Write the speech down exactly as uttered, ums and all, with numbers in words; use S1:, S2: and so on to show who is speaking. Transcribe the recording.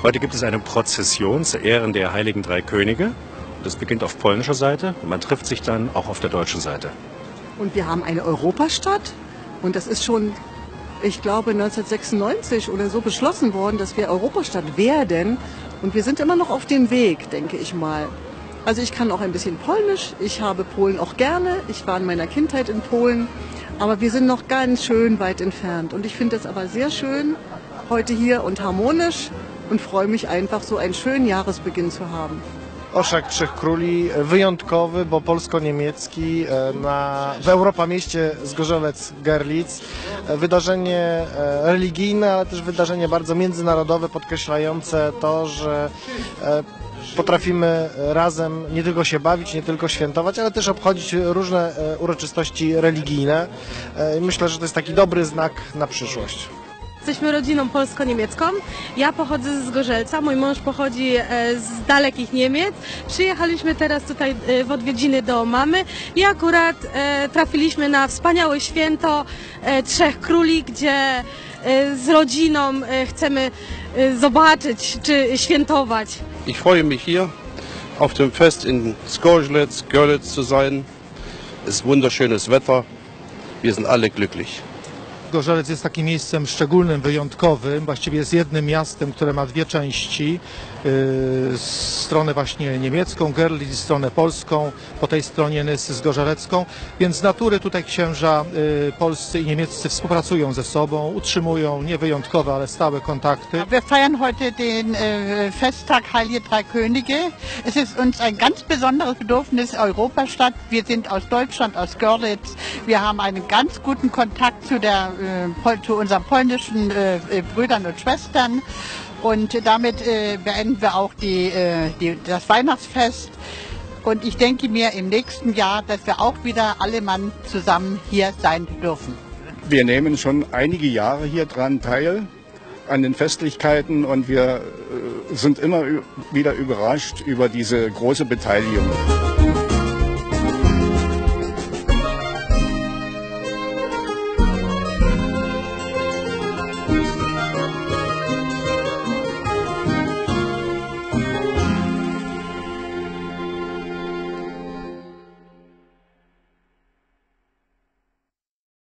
S1: Heute gibt es eine Prozession zu Ehren der Heiligen Drei Könige. Das beginnt auf polnischer Seite und man trifft sich dann auch auf der deutschen Seite.
S2: Und wir haben eine Europastadt und das ist schon, ich glaube, neunzehnhundertsechsundneunzig oder so beschlossen worden, dass wir Europastadt werden. Und wir sind immer noch auf dem Weg, denke ich mal. Also ich kann auch ein bisschen Polnisch, ich habe Polen auch gerne, ich war in meiner Kindheit in Polen, aber wir sind noch ganz schön weit entfernt. Und ich finde es aber sehr schön heute hier und harmonisch und freue mich einfach, so einen schönen Jahresbeginn zu haben.
S3: Orszak Trzech Króli wyjątkowy, bo polsko-niemiecki na, w Europamieście Zgorzelec-Görlitz. Wydarzenie religijne, ale też wydarzenie bardzo międzynarodowe, podkreślające to, że potrafimy razem nie tylko się bawić, nie tylko świętować, ale też obchodzić różne uroczystości religijne. Myślę, że to jest taki dobry znak na przyszłość.
S4: Jesteśmy rodziną polsko-niemiecką. Ja pochodzę z Zgorzelca, mój mąż pochodzi z dalekich Niemiec. Przyjechaliśmy teraz tutaj w odwiedziny do mamy i akurat trafiliśmy na wspaniałe święto Trzech Króli, gdzie z rodziną chcemy zobaczyć czy świętować.
S5: Ich freue mich hier auf dem Fest in Zgorzelec, Görlitz zu sein. Es ist wunderschönes Wetter. Wir sind alle glücklich.
S6: Zgorzelec jest takim miejscem szczególnym, wyjątkowym. Właściwie jest jednym miastem, które ma dwie części. Stronę właśnie niemiecką, Görlitz, stronę polską, po tej stronie Nysy zgorzelecką. Więc z natury tutaj księża polscy i niemieccy współpracują ze sobą, utrzymują nie wyjątkowe, ale stałe kontakty.
S7: Wir feiern heute den äh, Festtag Heilige Drei Könige. Es ist uns ein ganz besonderes Bedürfnis, Europastadt. Wir sind aus Deutschland, aus Görlitz. Wir haben einen ganz guten Kontakt zu, der, äh, zu unseren polnischen äh, Brüdern und Schwestern. Und damit äh, beenden wir auch die, äh, die, das Weihnachtsfest. Und ich denke mir im nächsten Jahr, dass wir auch wieder alle Mann zusammen hier sein dürfen.
S8: Wir nehmen schon einige Jahre hier dran teil, an den Festlichkeiten, und wir äh, sind immer wieder überrascht über diese große Beteiligung.
S9: Thank you.